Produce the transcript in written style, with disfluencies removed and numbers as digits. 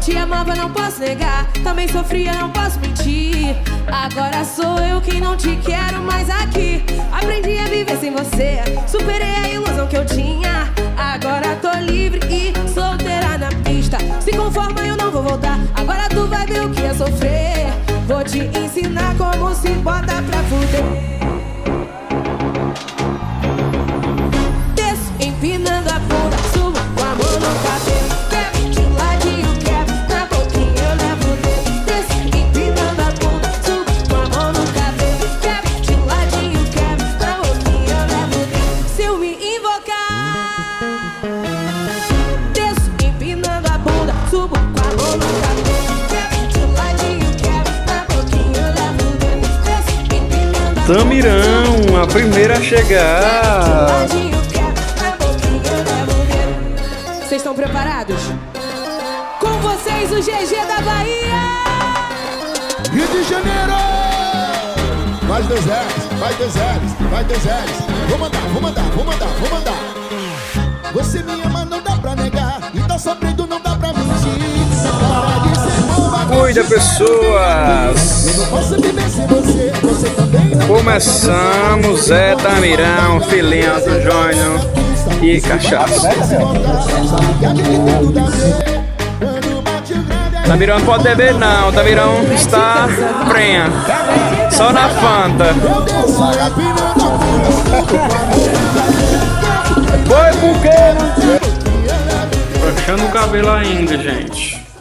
te amava, não posso negar. Também sofria, não posso mentir. Agora sou eu quem não te quero mais aqui. Aprendi a viver sem você, superei a ilusão que eu tinha. Agora tô livre e solteira na pista. Se conforma, eu não vou voltar. Agora tu vai ver o que é sofrer. Vou te ensinar como se bota pra fuder. Desço, empinando a bunda, subo com a mão no cabelo. Quebro de um ladinho, quebro, na boquinha eu levo o dedo. Desço, empinando a bunda, subo com a mão no cabelo. Quebro de um ladinho, quebro, na boquinha eu levo o dedo. Se eu me invocar, desço, empinando a bunda, subo com a mão no cabelo. Quebro de um ladinho, quebro, na boquinha eu levo o dedo. Desço, empinando a bunda. Tamirão, a primeira a chegar. Vocês estão preparados? Com vocês o GG da Bahia! Rio de Janeiro! Mais dois L's, vai dois L's, vai dois L's. Vou mandar, vou mandar, vou mandar, vou mandar. Você me ama, não dá pra negar. E tá sofrendo, não dá pra mentir. Para de ser boba, Cuida, pessoas! eu não posso viver sem você, você também não. Começamos, Zé Tamirão, filhinho do Júnior e cachaça. Tamirão não pode beber não, Tamirão está prenha, só na Fanta. Foi porque puxando o cabelo ainda, gente.